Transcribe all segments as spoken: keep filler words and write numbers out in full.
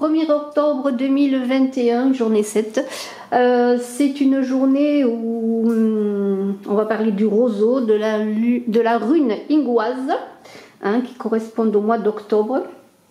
premier octobre deux mille vingt et un, journée sept. Euh, c'est une journée où hum, on va parler du roseau, de la, de la rune ingwaz, hein, qui correspond au mois d'octobre.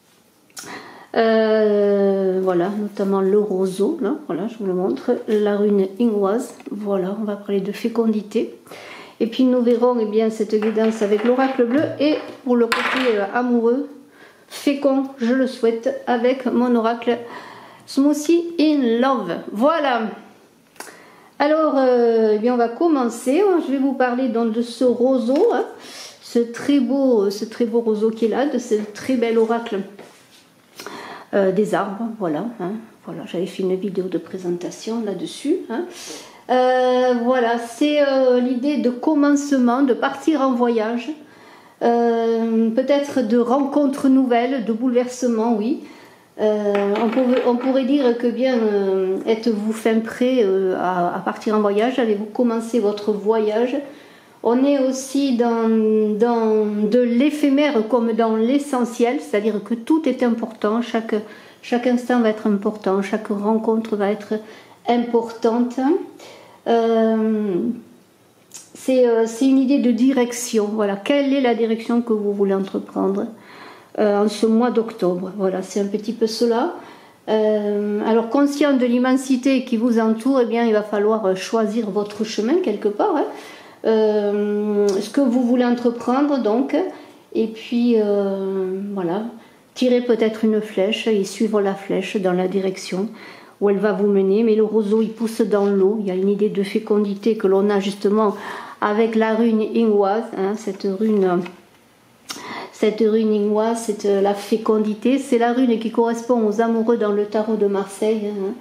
Euh, voilà, notamment le roseau, là, voilà, je vous le montre, la rune ingwaz. Voilà, on va parler de fécondité. Et puis nous verrons eh bien, cette guidance avec l'oracle bleu et pour le côté euh, amoureux, fécond, je le souhaite, avec mon oracle Smoothie in Love. Voilà. Alors, euh, eh bien, on va commencer. Je vais vous parler donc de ce roseau, hein, ce très beau, ce très beau roseau qui est là, de ce très bel oracle euh, des arbres. Voilà. Hein, voilà. J'avais fait une vidéo de présentation là-dessus. Hein. Euh, voilà, c'est euh, l'idée de commencement, de partir en voyage, euh, peut-être de rencontres nouvelles, de bouleversements, oui. Euh, on, pourrait, on pourrait dire que bien, euh, êtes-vous fin prêt euh, à, à partir en voyage, allez-vous commencer votre voyage. On est aussi dans, dans de l'éphémère comme dans l'essentiel, c'est-à-dire que tout est important, chaque, chaque instant va être important, chaque rencontre va être importante. Euh, c'est euh, une idée de direction. Voilà, quelle est la direction que vous voulez entreprendre euh, en ce mois d'octobre? Voilà, c'est un petit peu cela. Euh, alors, conscient de l'immensité qui vous entoure, eh bien, il va falloir choisir votre chemin quelque part. Hein. Euh, ce que vous voulez entreprendre, donc, et puis euh, voilà, tirer peut-être une flèche et suivre la flèche dans la direction où elle va vous mener, mais le roseau il pousse dans l'eau. Il y a une idée de fécondité que l'on a justement avec la rune ingwaz, hein, cette rune, cette rune ingwaz, c'est la fécondité, c'est la rune qui correspond aux amoureux dans le tarot de Marseille. Hein.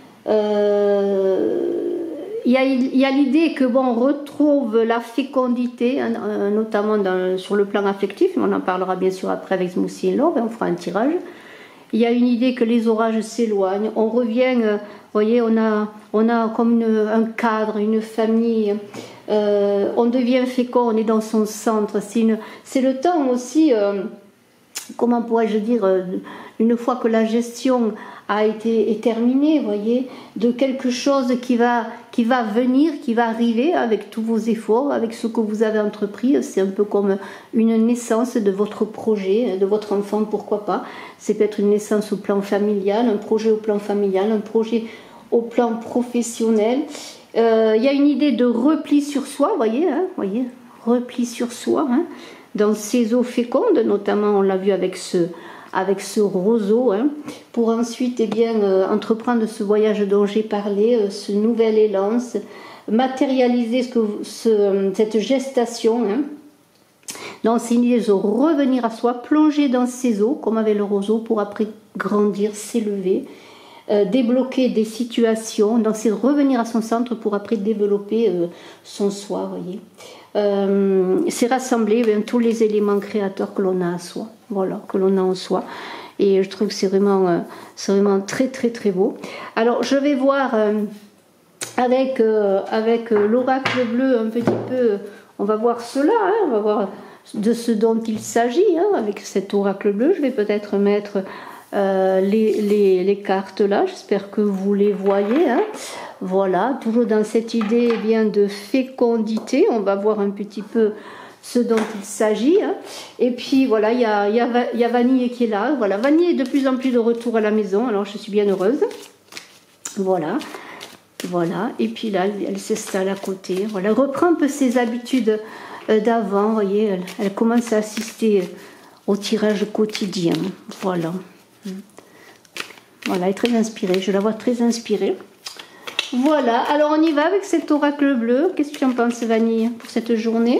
Euh, il y a, il y a l'idée que bon, on retrouve la fécondité, hein, notamment dans, sur le plan affectif, mais on en parlera bien sûr après avec Smoothie in Love, on fera un tirage. Il y a une idée que les orages s'éloignent. On revient, vous voyez, on a, on a comme une, un cadre, une famille. Euh, on devient fécond, on est dans son centre. C'est le temps aussi, euh, comment pourrais-je dire, euh, une fois que la gestion a été est terminée, vous voyez, de quelque chose qui va, qui va venir, qui va arriver avec tous vos efforts, avec ce que vous avez entrepris. C'est un peu comme une naissance de votre projet, de votre enfant, pourquoi pas. C'est peut-être une naissance au plan familial, un projet au plan familial, un projet au plan professionnel. Euh, il y a une idée de repli sur soi, vous voyez, hein, voyez, repli sur soi, hein, dans ces eaux fécondes, notamment on l'a vu avec ce... avec ce roseau, hein, pour ensuite eh bien, euh, entreprendre ce voyage dont j'ai parlé, euh, ce nouvel élan, ce, matérialiser ce que, ce, cette gestation. Hein. Donc c'est une idée de revenir à soi, plonger dans ces eaux, comme avec le roseau, pour après grandir, s'élever, euh, débloquer des situations. Donc c'est revenir à son centre pour après développer euh, son soi, vous voyez. Euh, c'est rassembler bien, tous les éléments créateurs que l'on a à soi, voilà, que l'on a en soi, et je trouve que c'est vraiment, euh, c'est vraiment très très très beau. Alors je vais voir euh, avec, euh, avec euh, l'oracle bleu un petit peu, on va voir cela, hein, on va voir de ce dont il s'agit, hein, avec cet oracle bleu. Je vais peut-être mettre euh, les, les, les cartes là, j'espère que vous les voyez, hein. Voilà, toujours dans cette idée eh bien, de fécondité, on va voir un petit peu ce dont il s'agit. Hein. Et puis voilà, il y a, y, a, y a Vanille qui est là. Voilà, Vanille est de plus en plus de retour à la maison, alors je suis bien heureuse. Voilà, voilà. Et puis là, elle, elle s'installe à côté. Voilà, elle reprend un peu ses habitudes euh, d'avant. Vous voyez, elle, elle commence à assister au tirage quotidien. Voilà. Voilà, elle est très inspirée. Je la vois très inspirée. Voilà, alors on y va avec cet oracle bleu. Qu'est-ce que tu en penses, Vanille, pour cette journée?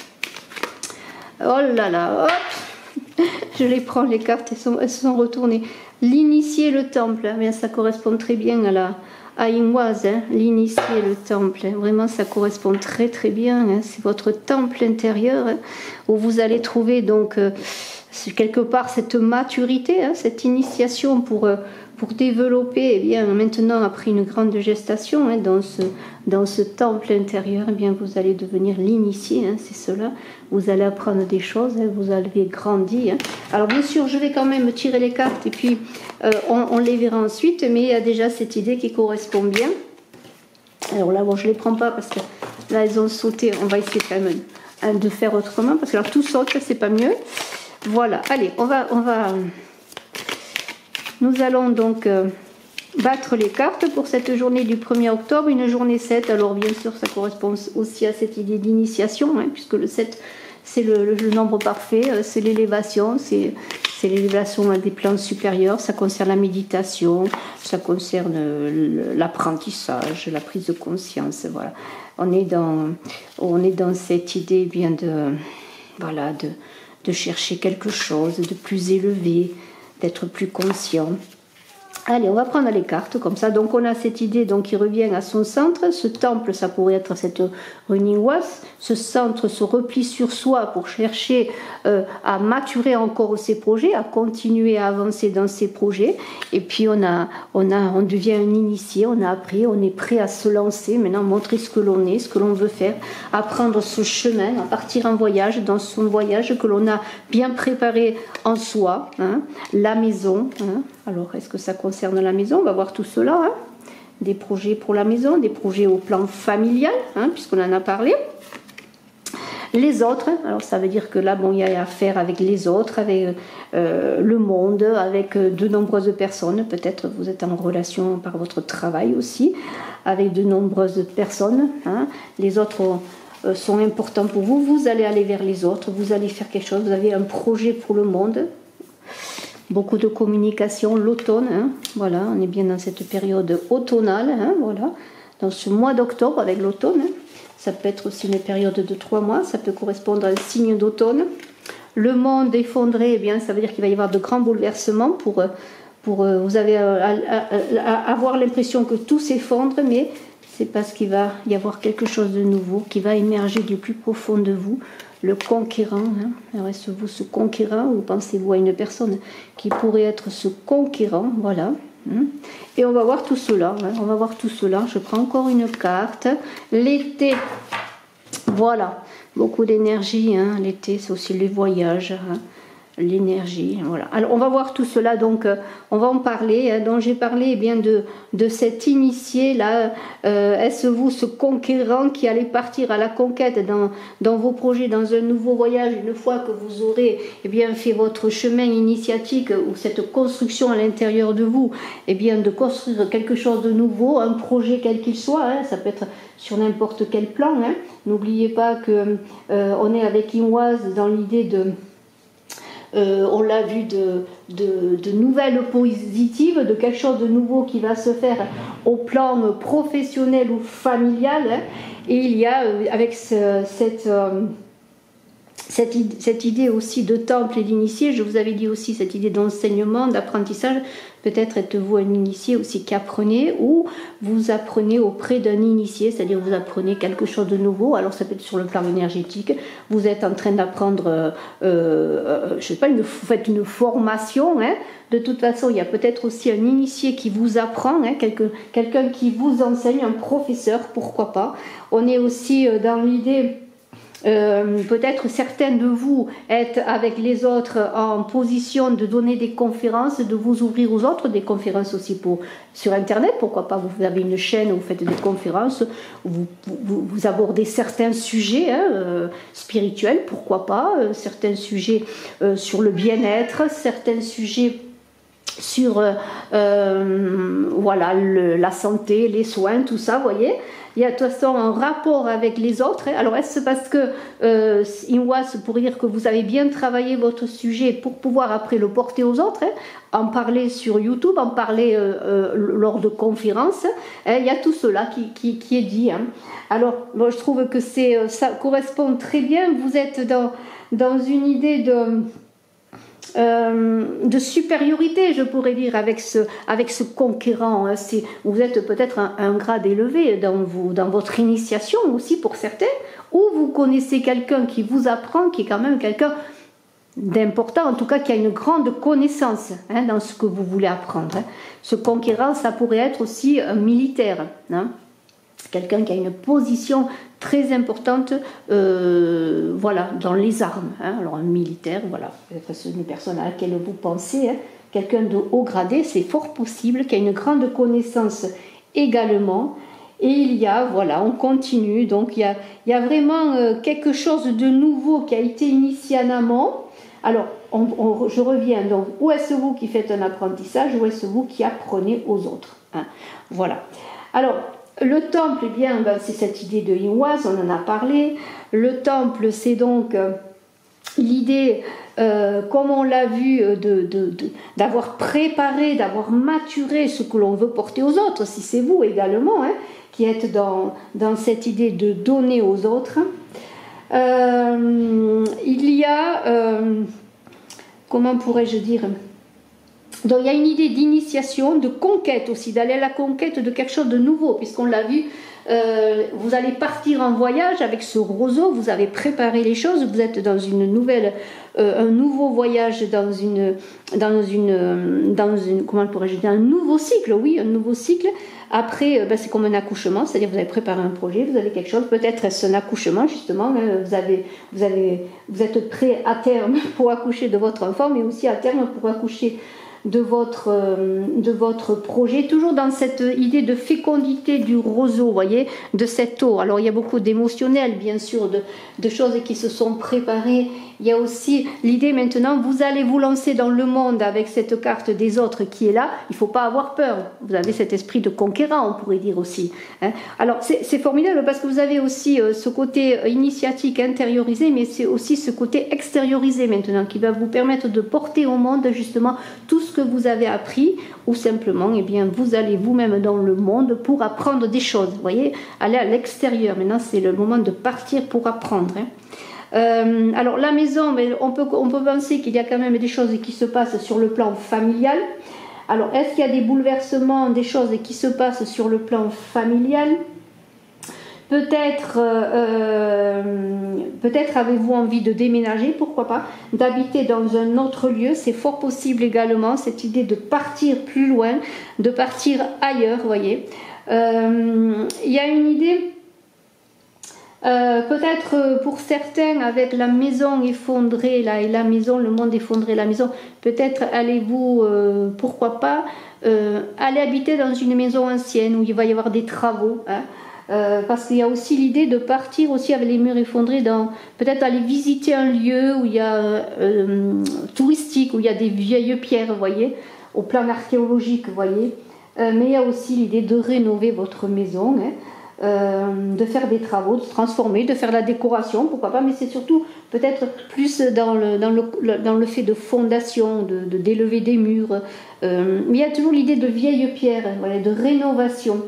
Oh là là, hop, je les prends, les cartes, elles, sont, elles se sont retournées. L'initié, le temple, bien, ça correspond très bien à la à Ingwaz, hein, l'initié, le temple. Hein, vraiment, ça correspond très très bien. Hein, c'est votre temple intérieur, hein, où vous allez trouver donc euh, quelque part cette maturité, hein, cette initiation pour... Euh, pour développer, eh bien, maintenant, après une grande gestation, hein, dans, ce, dans ce temple intérieur, eh bien, vous allez devenir l'initié, hein, c'est cela. Vous allez apprendre des choses, hein, vous avez grandi. Hein. Alors, bien sûr, je vais quand même tirer les cartes et puis euh, on, on les verra ensuite, mais il y a déjà cette idée qui correspond bien. Alors là, bon, je ne les prends pas parce que là, elles ont sauté. On va essayer quand même hein, de faire autrement parce que alors, tout saute, c'est pas mieux. Voilà, allez, on va... On va Nous allons donc euh, battre les cartes pour cette journée du premier octobre, une journée sept. Alors bien sûr, ça correspond aussi à cette idée d'initiation, hein, puisque le sept, c'est le, le, le nombre parfait, euh, c'est l'élévation, c'est l'élévation à des plans supérieurs, ça concerne la méditation, ça concerne euh, l'apprentissage, la prise de conscience, voilà. On est dans, on est dans cette idée bien de, voilà, de, de chercher quelque chose de plus élevé, d'être plus conscient. Allez, on va prendre les cartes comme ça. Donc on a cette idée donc, qui revient à son centre. Ce temple, ça pourrait être cette running was. Ce centre se replie sur soi pour chercher euh, à maturer encore ses projets, à continuer à avancer dans ses projets. Et puis on, a, on, a, on devient un initié, on a appris, on est prêt à se lancer, maintenant montrer ce que l'on est, ce que l'on veut faire, à prendre ce chemin, à partir en voyage, dans son voyage que l'on a bien préparé en soi, hein, la maison. Hein. Alors, est-ce que ça concerne la maison? On va voir tout cela. Hein. Des projets pour la maison, des projets au plan familial, hein, puisqu'on en a parlé. Les autres, alors ça veut dire que là, bon, il y a affaire avec les autres, avec euh, le monde, avec de nombreuses personnes. Peut-être vous êtes en relation par votre travail aussi, avec de nombreuses personnes. Hein. Les autres euh, sont importants pour vous. Vous allez aller vers les autres, vous allez faire quelque chose. Vous avez un projet pour le monde. Beaucoup de communication, l'automne, hein, voilà, on est bien dans cette période automnale, hein, voilà, dans ce mois d'octobre avec l'automne, hein. Ça peut être aussi une période de trois mois, ça peut correspondre à un signe d'automne. Le monde effondré, eh bien, ça veut dire qu'il va y avoir de grands bouleversements, pour, pour vous allez avoir l'impression que tout s'effondre, mais c'est parce qu'il va y avoir quelque chose de nouveau qui va émerger du plus profond de vous. Le conquérant, hein. Reste-vous ce conquérant ou pensez-vous à une personne qui pourrait être ce conquérant, voilà. Hein. Et on va voir tout cela, hein. On va voir tout cela. Je prends encore une carte. L'été, voilà, beaucoup d'énergie, hein. L'été, c'est aussi les voyages, hein. L'énergie, voilà. Alors on va voir tout cela, donc euh, on va en parler. Hein, donc j'ai parlé eh bien de de cet initié là. Euh, Est-ce vous ce conquérant qui allait partir à la conquête dans dans vos projets, dans un nouveau voyage, une fois que vous aurez eh bien fait votre chemin initiatique ou cette construction à l'intérieur de vous, eh bien de construire quelque chose de nouveau, un projet quel qu'il soit. Hein, ça peut être sur n'importe quel plan. Hein. N'oubliez pas que euh, on est avec Imoise dans l'idée de Euh, on l'a vu de, de, de nouvelles positives, de quelque chose de nouveau qui va se faire au plan professionnel ou familial. Hein. Et il y a euh, avec ce, cette, euh, cette, cette idée aussi de temple et d'initié, je vous avais dit aussi cette idée d'enseignement, d'apprentissage. Peut-être êtes-vous un initié aussi qui apprenez, ou vous apprenez auprès d'un initié, c'est-à-dire vous apprenez quelque chose de nouveau. Alors ça peut être sur le plan énergétique, vous êtes en train d'apprendre, euh, euh, je sais pas, une, vous faites une formation. Hein. De toute façon, il y a peut-être aussi un initié qui vous apprend, hein, quelqu'un quelqu'un qui vous enseigne, un professeur, pourquoi pas. On est aussi dans l'idée... Euh, peut-être certains de vous êtes avec les autres en position de donner des conférences, de vous ouvrir aux autres, des conférences aussi pour, sur internet, pourquoi pas, vous avez une chaîne où vous faites des conférences, où vous, vous, vous abordez certains sujets hein, euh, spirituels, pourquoi pas, euh, certains sujets euh, sur le bien-être, certains sujets sur euh, euh, voilà, le, la santé, les soins, tout ça, vous voyez. Il y a de toute façon un rapport avec les autres. Alors est-ce parce que euh, Inwas pourrait dire que vous avez bien travaillé votre sujet pour pouvoir après le porter aux autres, hein, en parler sur YouTube, en parler euh, euh, lors de conférences, hein, il y a tout cela qui, qui, qui est dit. Hein. Alors moi, je trouve que c'est, ça correspond très bien. Vous êtes dans, dans une idée de... Euh, de supériorité, je pourrais dire, avec ce, avec ce conquérant. Hein. Vous êtes peut-être un, un grade élevé dans, vous, dans votre initiation aussi pour certains, ou vous connaissez quelqu'un qui vous apprend, qui est quand même quelqu'un d'important, en tout cas qui a une grande connaissance hein, dans ce que vous voulez apprendre. Hein. Ce conquérant, ça pourrait être aussi un militaire, hein. Quelqu'un qui a une position très importante euh, voilà, dans les armes. Hein. Alors un militaire, voilà, peut-être une personne à laquelle vous pensez, hein. Quelqu'un de haut gradé, c'est fort possible, qui a une grande connaissance également. Et il y a, voilà, on continue, donc il y a, il y a vraiment euh, quelque chose de nouveau qui a été initié en amont. Alors, on, on, je reviens, donc, où est-ce vous qui faites un apprentissage, où est-ce vous qui apprenez aux autres hein. Voilà. Alors, le temple, eh bien, ben, c'est cette idée de Yinhuaz, on en a parlé. Le temple, c'est donc euh, l'idée, euh, comme on l'a vu, de, de, de, d'avoir préparé, d'avoir maturé ce que l'on veut porter aux autres, si c'est vous également, hein, qui êtes dans, dans cette idée de donner aux autres. Euh, il y a, euh, comment pourrais-je dire, donc il y a une idée d'initiation, de conquête aussi, d'aller à la conquête de quelque chose de nouveau, puisqu'on l'a vu, euh, vous allez partir en voyage avec ce roseau, vous avez préparé les choses, vous êtes dans une nouvelle, euh, un nouveau voyage, dans une, dans une, dans une, comment pourrais-je dire, un nouveau cycle, oui, un nouveau cycle. Après, ben, c'est comme un accouchement, c'est-à-dire vous avez préparé un projet, vous avez quelque chose, peut-être est-ce un accouchement justement, vous, avez, vous, avez, vous êtes prêt à terme pour accoucher de votre enfant, mais aussi à terme pour accoucher de votre, de votre projet, toujours dans cette idée de fécondité du roseau, vous voyez, de cette eau. Alors il y a beaucoup d'émotionnel, bien sûr, de, de choses qui se sont préparées. Il y a aussi l'idée maintenant, vous allez vous lancer dans le monde avec cette carte des autres qui est là, il ne faut pas avoir peur. Vous avez cet esprit de conquérant, on pourrait dire aussi. Hein. Alors c'est formidable parce que vous avez aussi euh, ce côté initiatique intériorisé, mais c'est aussi ce côté extériorisé maintenant qui va vous permettre de porter au monde justement tout ce que vous avez appris, ou simplement eh bien, vous allez vous-même dans le monde pour apprendre des choses. Vous voyez, aller à l'extérieur. Maintenant, c'est le moment de partir pour apprendre. Hein. Euh, alors la maison, mais on, peut, on peut penser qu'il y a quand même des choses qui se passent sur le plan familial. Alors est-ce qu'il y a des bouleversements, des choses qui se passent sur le plan familial? Peut-être euh, peut-être avez-vous envie de déménager, pourquoi pas, d'habiter dans un autre lieu, c'est fort possible également, cette idée de partir plus loin, de partir ailleurs, vous voyez. Euh, il y a une idée... Euh, peut-être pour certains avec la maison effondrée là, et la maison, le monde effondré, la maison, peut-être allez-vous, euh, pourquoi pas, euh, aller habiter dans une maison ancienne où il va y avoir des travaux, hein, euh, parce qu'il y a aussi l'idée de partir aussi avec les murs effondrés, dans peut-être aller visiter un lieu où il y a euh, touristique, où il y a des vieilles pierres, vous voyez, au plan archéologique, vous voyez, euh, mais il y a aussi l'idée de rénover votre maison, hein. Euh, de faire des travaux, de transformer, de faire la décoration, pourquoi pas, mais c'est surtout peut-être plus dans le, dans le, dans le fait de fondation, de, de d'élever des murs. Euh, mais il y a toujours l'idée de vieilles pierres, voilà, de rénovation.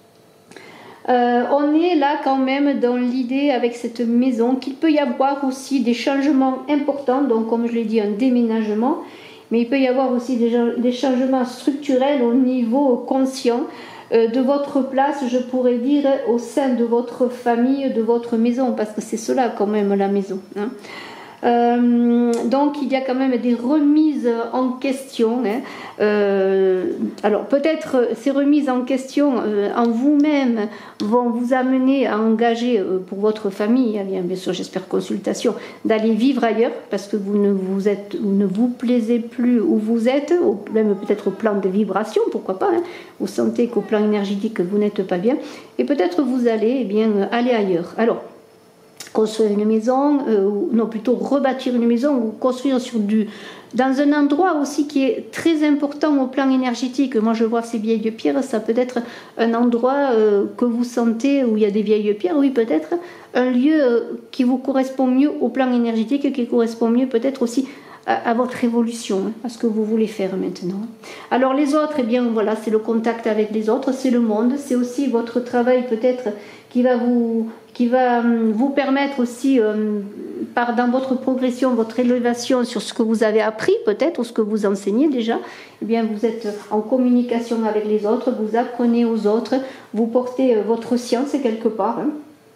Euh, on est là quand même dans l'idée avec cette maison qu'il peut y avoir aussi des changements importants, donc comme je l'ai dit, un déménagement, mais il peut y avoir aussi des, des changements structurels au niveau conscient, de votre place, je pourrais dire, au sein de votre famille, de votre maison, parce que c'est cela quand même la maison. Hein. Euh, donc il y a quand même des remises en question. Hein. Euh, alors peut-être ces remises en question euh, en vous-même vont vous amener à engager euh, pour votre famille, hein, bien sûr j'espère consultation, d'aller vivre ailleurs parce que vous ne vous êtes, vous ne vous plaisez plus où vous êtes, au, même peut-être au plan de vibration, pourquoi pas. Hein. Vous sentez qu'au plan énergétique vous n'êtes pas bien et peut-être vous allez eh bien aller ailleurs. Alors construire une maison, euh, ou non plutôt rebâtir une maison ou construire sur du, dans un endroit aussi qui est très important au plan énergétique. Moi je vois ces vieilles pierres, ça peut être un endroit euh, que vous sentez où il y a des vieilles pierres, oui peut-être un lieu euh, qui vous correspond mieux au plan énergétique, qui correspond mieux peut-être aussi à, à votre évolution, hein, à ce que vous voulez faire maintenant. Alors les autres, eh bien voilà, c'est le contact avec les autres, c'est le monde, c'est aussi votre travail peut-être qui va vous, qui va vous permettre aussi, euh, par, dans votre progression, votre élévation sur ce que vous avez appris peut-être, ou ce que vous enseignez déjà, eh bien vous êtes en communication avec les autres, vous apprenez aux autres, vous portez votre science quelque part. Hein.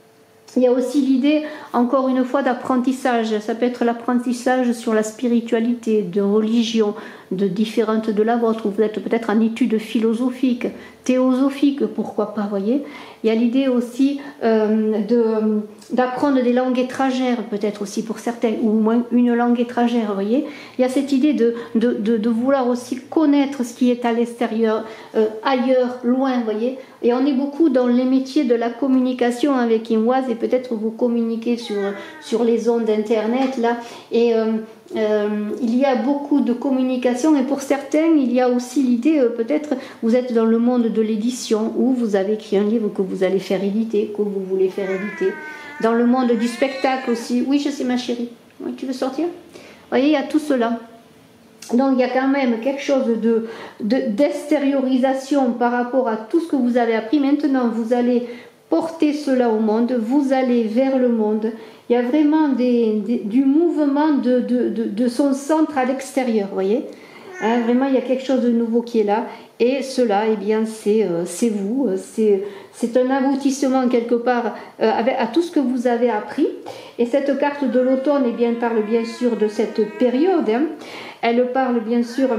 Il y a aussi l'idée, encore une fois, d'apprentissage. Ça peut être l'apprentissage sur la spiritualité, de religion, de différentes de la vôtre, où vous êtes peut-être en études philosophiques, théosophiques, pourquoi pas, voyez. Il y a l'idée aussi euh, de, d'apprendre des langues étrangères, peut-être aussi pour certains, ou au moins une langue étrangère, voyez. Il y a cette idée de, de, de, de vouloir aussi connaître ce qui est à l'extérieur, euh, ailleurs, loin, voyez. Et on est beaucoup dans les métiers de la communication avec Imoise, et peut-être vous communiquez sur, sur les ondes d'internet là, et euh, euh, il y a beaucoup de communication, et pour certains il y a aussi l'idée, euh, peut-être vous êtes dans le monde de l'édition, où vous avez écrit un livre que vous allez faire éditer, que vous voulez faire éditer, dans le monde du spectacle aussi. Oui, je sais ma chérie, oui, tu veux sortir? Vous voyez, il y a tout cela. Donc il y a quand même quelque chose de, de, d'extériorisation par rapport à tout ce que vous avez appris. Maintenant, vous allez porter cela au monde, vous allez vers le monde. Il y a vraiment des, des, du mouvement de, de, de, de son centre à l'extérieur, vous voyez. Hein, vraiment, il y a quelque chose de nouveau qui est là. Et cela, eh bien, c'est, euh, c'est vous. C'est, c'est un aboutissement quelque part euh, avec, à tout ce que vous avez appris. Et cette carte de l'automne, eh bien, parle bien sûr de cette période. Hein. Elle parle bien sûr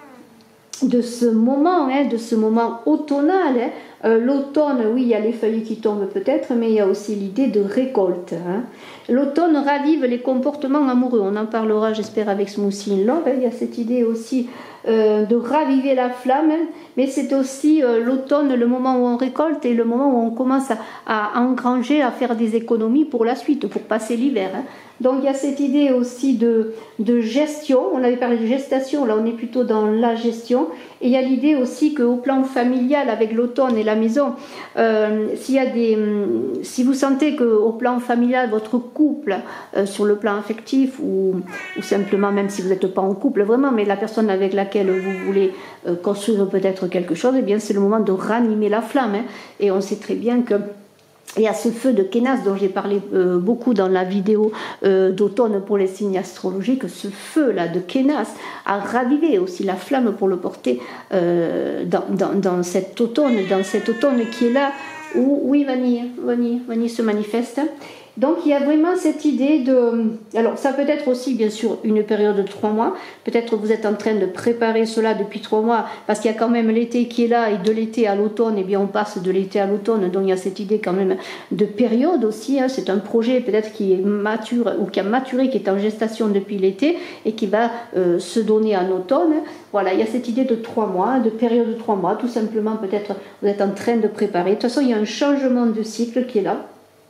de ce moment, hein, de ce moment automnal. Hein. Euh, l'automne, oui, il y a les feuilles qui tombent peut-être, mais il y a aussi l'idée de récolte. Hein. L'automne ravive les comportements amoureux. On en parlera, j'espère, avec Smoothie in Love. Hein. Il y a cette idée aussi euh, de raviver la flamme, hein. Mais c'est aussi euh, l'automne, le moment où on récolte, et le moment où on commence à, à engranger, à faire des économies pour la suite, pour passer l'hiver. Hein. Donc il y a cette idée aussi de, de gestion. On avait parlé de gestation, là on est plutôt dans la gestion. Et il y a l'idée aussi qu'au plan familial, avec l'automne et la maison, euh, s'il y a des, si vous sentez qu'au plan familial, votre couple, euh, sur le plan affectif, ou, ou simplement même si vous n'êtes pas en couple vraiment, mais la personne avec laquelle vous voulez euh, construire peut-être quelque chose, eh bien c'est le moment de ranimer la flamme. Hein. Et on sait très bien que il y a ce feu de Kénas dont j'ai parlé euh, beaucoup dans la vidéo euh, d'automne pour les signes astrologiques. Ce feu-là de Kénas a ravivé aussi la flamme pour le porter euh, dans, dans, dans cet automne, dans cet automne qui est là où, oui, Vanille, Vanille, Vanille se manifeste. Donc il y a vraiment cette idée de... Alors ça peut être aussi bien sûr une période de trois mois. Peut-être vous êtes en train de préparer cela depuis trois mois parce qu'il y a quand même l'été qui est là, et de l'été à l'automne, eh bien on passe de l'été à l'automne. Donc il y a cette idée quand même de période aussi. Hein. C'est un projet peut-être qui est mature ou qui a maturé, qui est en gestation depuis l'été et qui va euh, se donner en automne. Voilà, il y a cette idée de trois mois, de période de trois mois. Tout simplement peut-être vous êtes en train de préparer. De toute façon il y a un changement de cycle qui est là.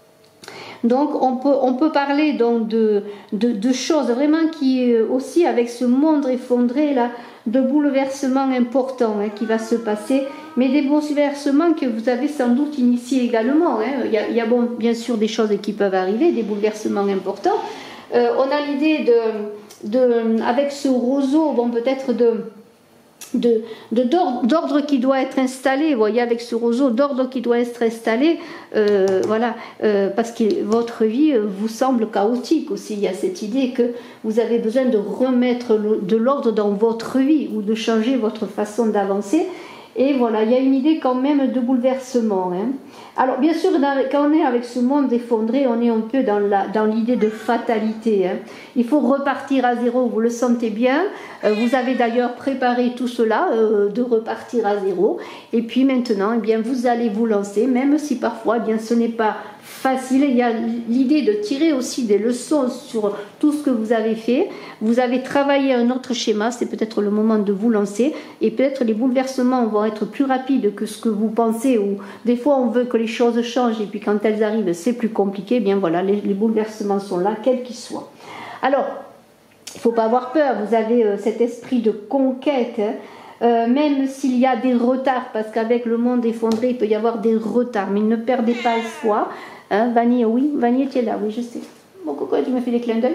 Donc on peut, on peut parler donc de, de, de choses vraiment qui aussi avec ce monde effondré là, de bouleversements importants hein, qui va se passer, mais des bouleversements que vous avez sans doute initiés également. Hein. Il y a, il y a bon, bien sûr des choses qui peuvent arriver, des bouleversements importants. Euh, on a l'idée de, de, avec ce roseau, bon peut-être de... De, de, d'ordre qui doit être installé, vous voyez, avec ce roseau, d'ordre qui doit être installé, euh, voilà, euh, parce que votre vie vous semble chaotique aussi. Il y a cette idée que vous avez besoin de remettre le, de l'ordre dans votre vie ou de changer votre façon d'avancer. Et voilà, il y a une idée quand même de bouleversement. Hein. Alors, bien sûr, dans, quand on est avec ce monde effondré, on est un peu dans, la, dans l'idée de fatalité. Hein. Il faut repartir à zéro, vous le sentez bien. Euh, vous avez d'ailleurs préparé tout cela, euh, de repartir à zéro. Et puis maintenant, eh bien, vous allez vous lancer, même si parfois, eh bien, ce n'est pas facile. Il y a l'idée de tirer aussi des leçons sur tout ce que vous avez fait. Vous avez travaillé un autre schéma, c'est peut-être le moment de vous lancer. Et peut-être les bouleversements vont être plus rapides que ce que vous pensez. Ou des fois, on veut que les choses changent et puis quand elles arrivent, c'est plus compliqué. Eh bien voilà, les, les bouleversements sont là, quels qu'ils soient. Alors, il ne faut pas avoir peur. Vous avez euh, cet esprit de conquête. Hein. Euh, même s'il y a des retards, parce qu'avec le monde effondré, il peut y avoir des retards, mais ne perdez pas espoir. Hein, Vanille, oui, Vanille, tu es là, oui, je sais. Bon, coucou, tu me fais des clins d'œil.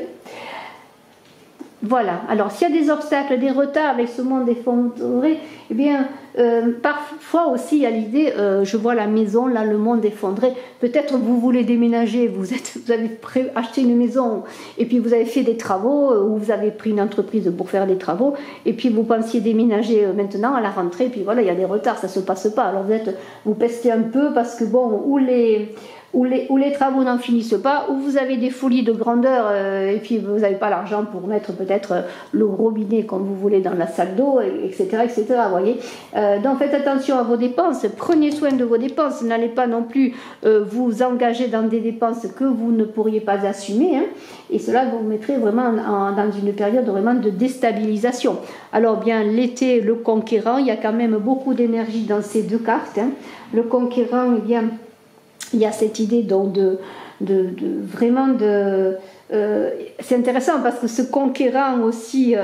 Voilà, alors s'il y a des obstacles, des retards avec ce monde effondré, eh bien, euh, parfois aussi il y a l'idée, euh, je vois la maison, là, le monde effondré, peut-être vous voulez déménager, vous, êtes, vous avez pré- acheté une maison, et puis vous avez fait des travaux, ou vous avez pris une entreprise pour faire des travaux, et puis vous pensiez déménager maintenant à la rentrée, et puis voilà, il y a des retards, ça ne se passe pas, alors vous êtes, vous pestez un peu, parce que bon, ou les... où les, où les travaux n'en finissent pas, où vous avez des folies de grandeur euh, et puis vous n'avez pas l'argent pour mettre peut-être euh, le robinet comme vous voulez dans la salle d'eau, et cetera, et cetera. Voyez. Euh, donc faites attention à vos dépenses, prenez soin de vos dépenses, n'allez pas non plus euh, vous engager dans des dépenses que vous ne pourriez pas assumer, hein, et cela vous mettrez vraiment en, dans une période vraiment de déstabilisation. Alors bien l'été, le conquérant, il y a quand même beaucoup d'énergie dans ces deux cartes. Hein. Le conquérant, eh bien, il y a cette idée donc de, de, de vraiment de... Euh, c'est intéressant parce que ce conquérant aussi, euh,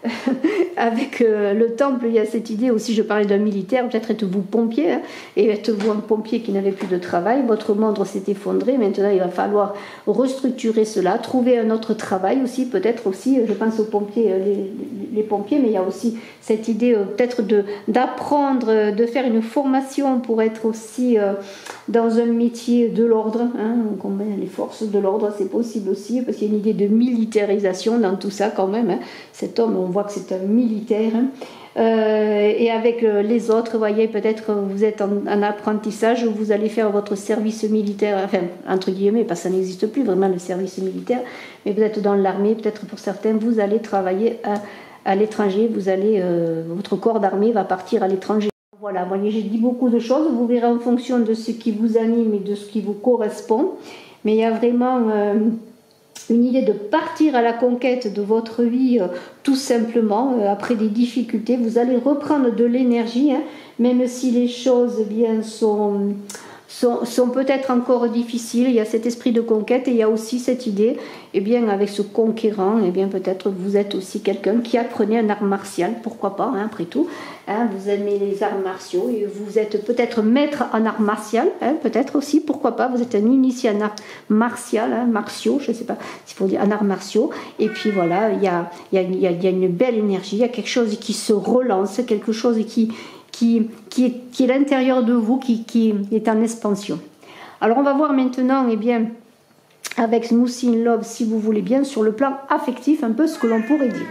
avec euh, le temple, il y a cette idée aussi, je parlais d'un militaire, peut-être êtes-vous pompier, hein, et êtes-vous un pompier qui n'avait plus de travail, votre monde s'est effondré, maintenant il va falloir restructurer cela, trouver un autre travail aussi, peut-être aussi, je pense aux pompiers, les, les pompiers, mais il y a aussi cette idée euh, peut-être de, d'apprendre, de faire une formation pour être aussi euh, dans un métier de l'ordre, hein, comme les forces de l'ordre, c'est possible aussi, parce qu'il y a une idée de militarisation dans tout ça quand même, hein. Cet homme, on voit que c'est un militaire, hein. euh, et avec euh, les autres, vous voyez, peut-être vous êtes en, en apprentissage, vous allez faire votre service militaire, enfin, entre guillemets, parce que ça n'existe plus vraiment le service militaire, mais peut-être dans l'armée, peut-être pour certains, vous allez travailler à, à l'étranger, vous allez, euh, votre corps d'armée va partir à l'étranger. Voilà, vous voyez, j'ai dit beaucoup de choses, vous verrez en fonction de ce qui vous anime et de ce qui vous correspond, mais il y a vraiment... Euh, une idée de partir à la conquête de votre vie, euh, tout simplement, euh, après des difficultés, vous allez reprendre de l'énergie, hein, même si les choses eh bien, sont, sont, sont peut-être encore difficiles, il y a cet esprit de conquête et il y a aussi cette idée, eh bien, avec ce conquérant, eh bien, peut-être vous êtes aussi quelqu'un qui apprenait un art martial, pourquoi pas, hein, après tout, hein, vous aimez les arts martiaux et vous êtes peut-être maître en art martial, hein, peut-être aussi, pourquoi pas, vous êtes un initié en art martial, hein, martiaux, je ne sais pas s'il faut dire en arts martiaux, et puis voilà, il y a, y, a, y, a, y a une belle énergie, il y a quelque chose qui se relance, quelque chose qui, qui, qui est, qui est à l'intérieur de vous, qui, qui est en expansion. Alors on va voir maintenant, eh bien, avec Smoothie in Love, si vous voulez bien, sur le plan affectif, un peu ce que l'on pourrait dire.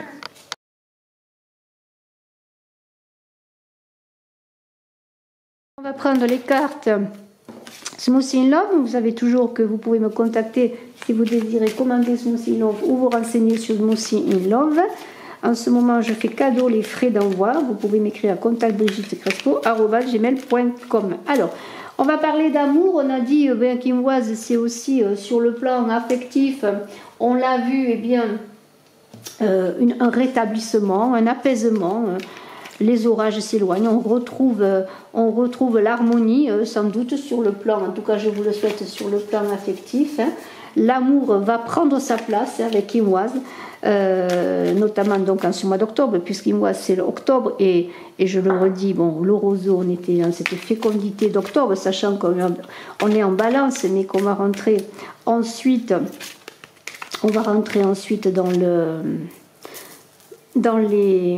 On va prendre les cartes Smoothie in Love. Vous savez toujours que vous pouvez me contacter si vous désirez commander Smoothie in Love ou vous renseigner sur Smoothie in Love. En ce moment, je fais cadeau les frais d'envoi. Vous pouvez m'écrire à contact brigitte crespo arobase gmail point com. Alors, on va parler d'amour. On a dit euh, bien qu'Imoise, c'est aussi euh, sur le plan affectif. On l'a vu, eh bien, euh, une, un rétablissement, un apaisement. Euh, les orages s'éloignent. On retrouve, euh, on retrouve l'harmonie, euh, sans doute sur le plan. En tout cas, je vous le souhaite sur le plan affectif. Hein. L'amour va prendre sa place avec Imoise, euh, notamment donc en ce mois d'octobre, puisqu'Imoise c'est l'octobre, et, et je le redis, bon, le roseau, on était dans cette fécondité d'octobre, sachant qu'on on est en balance, mais qu'on va rentrer ensuite, on va rentrer ensuite dans le, dans les,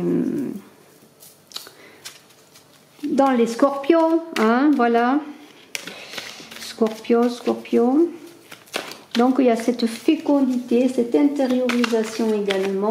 dans les scorpions, hein, voilà, scorpion, scorpion. Donc il y a cette fécondité, cette intériorisation également.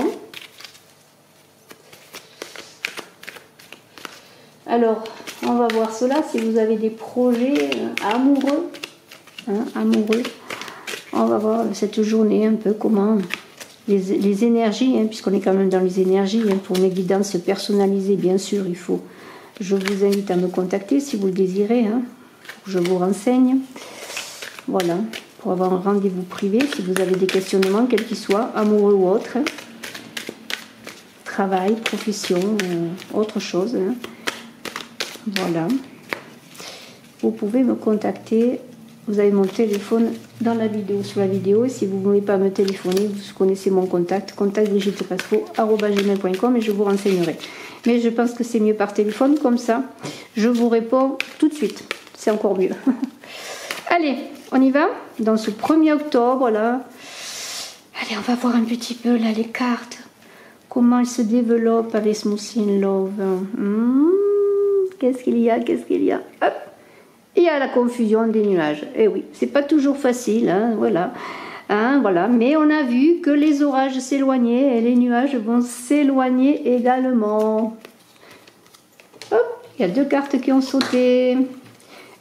Alors, on va voir cela, si vous avez des projets amoureux, hein, amoureux. On va voir cette journée un peu comment les, les énergies, hein, puisqu'on est quand même dans les énergies, hein, pour une guidance personnalisée, bien sûr, il faut. Je vous invite à me contacter si vous le désirez, hein, pour que je vous renseigne. Voilà. Pour avoir un rendez-vous privé, si vous avez des questionnements, quels qu'ils soient, amoureux ou autres, travail, profession, euh, autre chose. Hein. Voilà. Vous pouvez me contacter. Vous avez mon téléphone dans la vidéo, sous la vidéo. Et si vous ne voulez pas me téléphoner, vous connaissez mon contact, contact brigitte crespo arobase gmail point com, et je vous renseignerai. Mais je pense que c'est mieux par téléphone, comme ça, je vous réponds tout de suite. C'est encore mieux. Allez, on y va dans ce premier octobre là. Allez, on va voir un petit peu là les cartes. Comment elles se développent avec Smoothie in Love. Mmh, qu'est-ce qu'il y a, qu'est-ce qu'il y a. Hop, il y a la confusion des nuages. Eh oui, c'est pas toujours facile, hein, voilà. Hein, voilà. Mais on a vu que les orages s'éloignaient et les nuages vont s'éloigner également. Hop, il y a deux cartes qui ont sauté.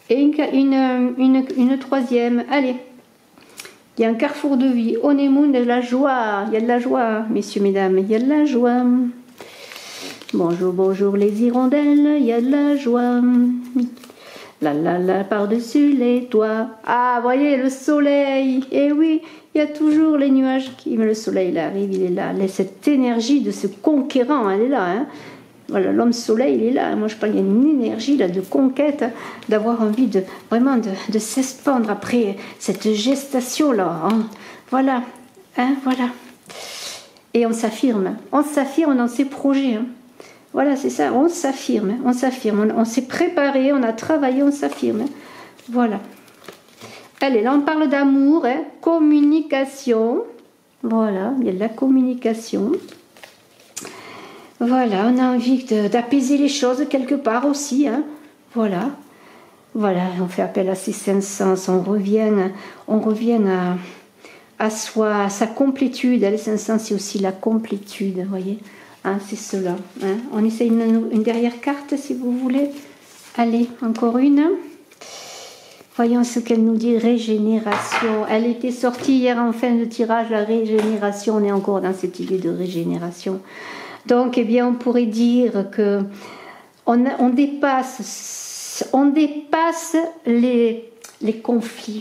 Et une, une, une, une troisième, allez. Il y a un carrefour de vie. Honeymoon, de la joie. Il y a de la joie, messieurs, mesdames. Il y a de la joie. Bonjour, bonjour les hirondelles. Il y a de la joie. La la la, par-dessus les toits. Ah, voyez, le soleil. Eh oui, il y a toujours les nuages. Qui... Mais le soleil, il arrive, il est là. Cette énergie de ce conquérant, elle est là, hein. Voilà, l'homme soleil, il est là. Moi, je parle, il y a une énergie là, de conquête, d'avoir envie de vraiment de, de s'expandre après cette gestation-là. Hein. Voilà, hein, voilà. Et on s'affirme. On s'affirme dans ses projets. Hein. Voilà, c'est ça. On s'affirme. On s'affirme. On, on s'est préparé, on a travaillé, on s'affirme. Hein. Voilà. Allez, là, on parle d'amour, hein. Communication. Voilà, il y a de la communication. Voilà, on a envie d'apaiser les choses quelque part aussi. Hein. Voilà. Voilà, on fait appel à ces cinq sens. On revient, on revient à, à soi, à sa complétude. Les cinq sens, c'est aussi la complétude, vous voyez. Hein, c'est cela. Hein. On essaye une, une dernière carte, si vous voulez. Allez, encore une. Voyons ce qu'elle nous dit, régénération. Elle était sortie hier en fin de tirage, la régénération. On est encore dans cette idée de régénération. Donc, eh bien, on pourrait dire que on, on dépasse, on dépasse les, les conflits.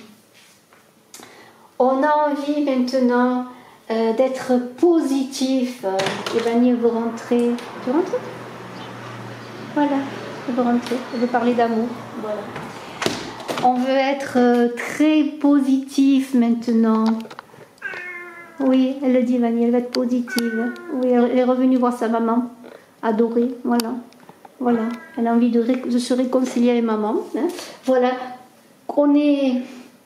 On a envie maintenant euh, d'être positif. Euh, Evanie, vous rentrez. Tu rentres? Voilà, vous rentrez. Je veux parler d'amour. Voilà. On veut être euh, très positif maintenant. Oui, elle le dit, Vanille, elle va être positive. Oui, elle est revenue voir sa maman, adorée, voilà. Voilà, elle a envie de, ré de se réconcilier avec maman. Hein. Voilà, on est...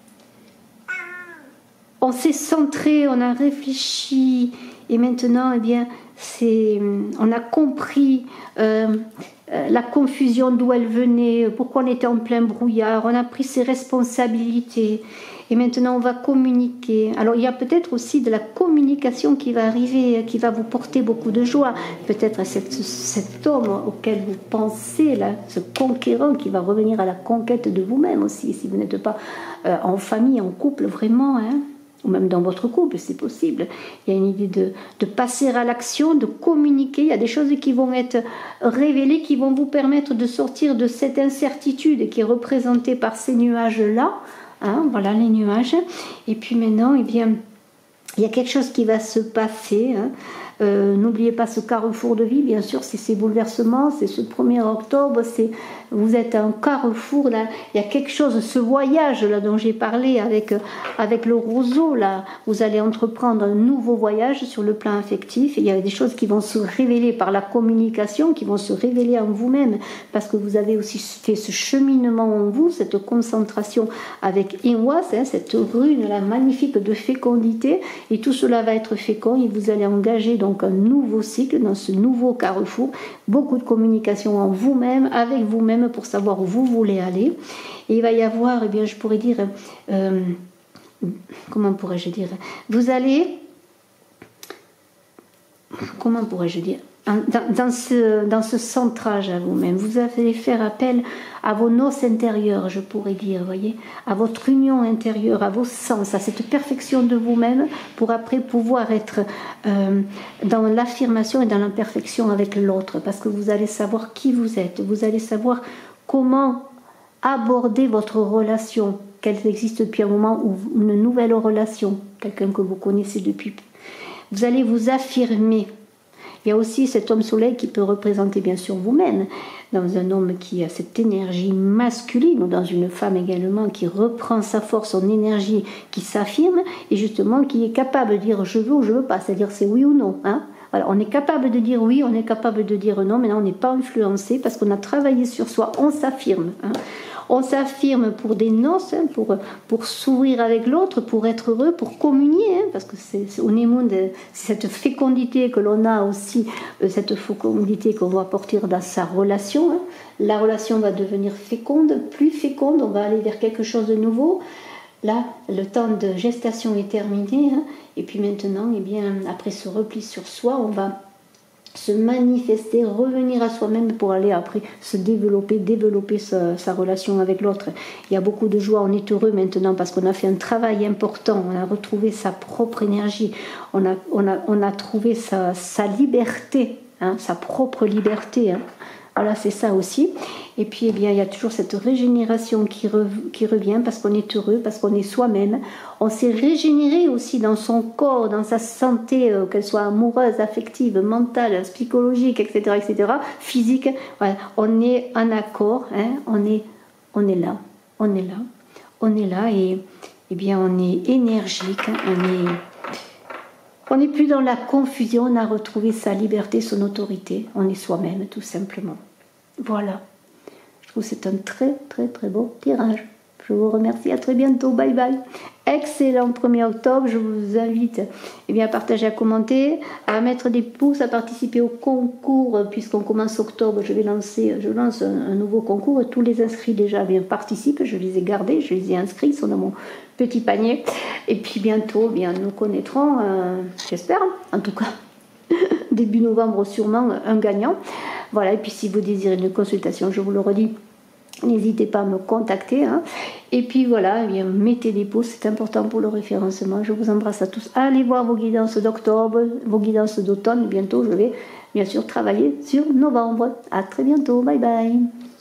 On s'est centré, on a réfléchi, et maintenant, eh bien, c'est, on a compris euh, euh, la confusion d'où elle venait, pourquoi on était en plein brouillard, on a pris ses responsabilités. Et maintenant, on va communiquer. Alors, il y a peut-être aussi de la communication qui va arriver, qui va vous porter beaucoup de joie. Peut-être cet, cet homme auquel vous pensez, là, ce conquérant qui va revenir à la conquête de vous-même aussi, si vous n'êtes pas euh, en famille, en couple, vraiment, hein, ou même dans votre couple, c'est possible. Il y a une idée de, de passer à l'action, de communiquer. Il y a des choses qui vont être révélées, qui vont vous permettre de sortir de cette incertitude qui est représentée par ces nuages-là. Hein, voilà les nuages. Et puis maintenant, eh bien, il y a quelque chose qui va se passer. Hein. Euh, N'oubliez pas ce carrefour de vie, bien sûr, c'est ces bouleversements, c'est ce premier octobre, c'est vous êtes à un carrefour, là, il y a quelque chose, ce voyage là dont j'ai parlé avec, avec le roseau, là, vous allez entreprendre un nouveau voyage sur le plan affectif, et il y a des choses qui vont se révéler par la communication, qui vont se révéler en vous-même, parce que vous avez aussi fait ce cheminement en vous, cette concentration avec Inwas, hein, cette rune là, magnifique de fécondité, et tout cela va être fécond, et vous allez engager donc Donc un nouveau cycle dans ce nouveau carrefour, beaucoup de communication en vous-même, avec vous-même pour savoir où vous voulez aller. Et il va y avoir, eh bien, je pourrais dire, euh, comment pourrais-je dire, vous allez, comment pourrais-je dire, dans, dans, ce, dans ce centrage à vous-même, vous allez faire appel à vos noces intérieures, je pourrais dire, voyez, à votre union intérieure, à vos sens, à cette perfection de vous-même, pour après pouvoir être euh, dans l'affirmation et dans l'imperfection avec l'autre, parce que vous allez savoir qui vous êtes, vous allez savoir comment aborder votre relation, qu'elle existe depuis un moment, ou une nouvelle relation, quelqu'un que vous connaissez depuis. Vous allez vous affirmer. Il y a aussi cet homme soleil qui peut représenter bien sûr vous-même, dans un homme qui a cette énergie masculine, ou dans une femme également qui reprend sa force, son énergie, qui s'affirme, et justement qui est capable de dire je veux ou je veux pas, c'est-à-dire c'est oui ou non. Hein. Voilà, on est capable de dire oui, on est capable de dire non, mais là on n'est pas influencé parce qu'on a travaillé sur soi, on s'affirme. Hein. On s'affirme pour des noces, hein, pour, pour s'ouvrir avec l'autre, pour être heureux, pour communier, hein, parce que c'est au Némoun, c'est cette fécondité que l'on a aussi, euh, cette fécondité qu'on doit apporter dans sa relation. Hein. La relation va devenir féconde, plus féconde, on va aller vers quelque chose de nouveau. Là, le temps de gestation est terminé, hein, et puis maintenant, eh bien, après ce repli sur soi, on va se manifester, revenir à soi-même pour aller après se développer, développer sa, sa relation avec l'autre. Il y a beaucoup de joie, on est heureux maintenant parce qu'on a fait un travail important, on a retrouvé sa propre énergie, on a, on a, on a trouvé sa, sa liberté, hein, sa propre liberté. Hein. Voilà, c'est ça aussi. Et puis, eh bien, il y a toujours cette régénération qui, re, qui revient parce qu'on est heureux, parce qu'on est soi-même. On s'est régénéré aussi dans son corps, dans sa santé, euh, qu'elle soit amoureuse, affective, mentale, psychologique, et cetera, et cetera, physique. Voilà. On est en accord, hein, on est, on est là, on est là, on est là et eh bien, on est énergique, on est... On n'est plus dans la confusion, on a retrouvé sa liberté, son autorité. On est soi-même, tout simplement. Voilà. Je trouve que c'est un très, très, très beau tirage. Je vous remercie. À très bientôt. Bye bye. Excellent premier octobre. Je vous invite eh bien, à partager, à commenter, à mettre des pouces, à participer au concours. Puisqu'on commence octobre, je vais lancer, je lance un, un nouveau concours. Tous les inscrits déjà bien participent. Je les ai gardés, je les ai inscrits. Ils sont dans mon petit panier. Et puis bientôt, bien, nous connaîtrons, euh, j'espère, en tout cas, début novembre sûrement, un gagnant. Voilà, et puis si vous désirez une consultation, je vous le redis, n'hésitez pas à me contacter. Hein. Et puis voilà, eh bien, mettez des pouces, c'est important pour le référencement. Je vous embrasse à tous. Allez voir vos guidances d'octobre, vos guidances d'automne. Bientôt, je vais bien sûr travailler sur novembre. À très bientôt. Bye bye.